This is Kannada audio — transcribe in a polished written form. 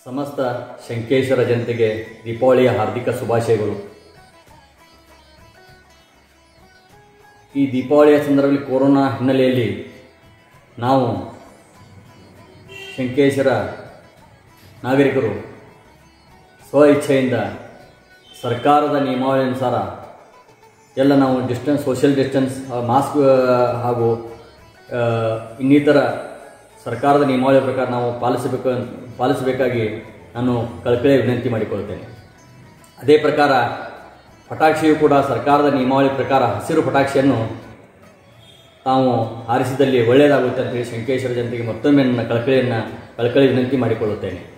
ಸಮಸ್ತ ಶಂಕೇಶ್ವರ ಜನತೆಗೆ ದೀಪಾವಳಿಯ ಹಾರ್ದಿಕ ಶುಭಾಶಯಗಳು. ಈ ದೀಪಾವಳಿಯ ಸಂದರ್ಭದಲ್ಲಿ ಕೊರೋನಾ ಹಿನ್ನೆಲೆಯಲ್ಲಿ ನಾವು ಶಂಕೇಶ್ವರ ನಾಗರಿಕರು ಸ್ವ ಇಚ್ಛೆಯಿಂದ ಸರ್ಕಾರದ ನಿಯಮಾವಳಿ ಅನುಸಾರ ಎಲ್ಲ ನಾವು ಸೋಷಿಯಲ್ ಡಿಸ್ಟೆನ್ಸ್, ಮಾಸ್ಕ್ ಹಾಗೂ ಇನ್ನಿತರ ಸರ್ಕಾರದ ನಿಯಮಾವಳಿ ಪ್ರಕಾರ ನಾವು ಪಾಲಿಸಬೇಕಾಗಿ ನಾನು ಕಳಕಳಿಯ ವಿನಂತಿ ಮಾಡಿಕೊಳ್ಳುತ್ತೇನೆ. ಅದೇ ಪ್ರಕಾರ ಪಟಾಕ್ಷಿಯು ಕೂಡ ಸರ್ಕಾರದ ನಿಯಮಾವಳಿ ಪ್ರಕಾರ ಹಸಿರು ಪಟಾಕ್ಷಿಯನ್ನು ತಾವು ಹಾರಿಸಿದಲ್ಲಿ ಒಳ್ಳೆಯದಾಗುತ್ತೆ ಅಂತೇಳಿ ಶಂಕೇಶ್ವರ ಜನತೆಗೆ ಮತ್ತೊಮ್ಮೆ ನನ್ನ ಕಳಕಳಿ ವಿನಂತಿ ಮಾಡಿಕೊಳ್ಳುತ್ತೇನೆ.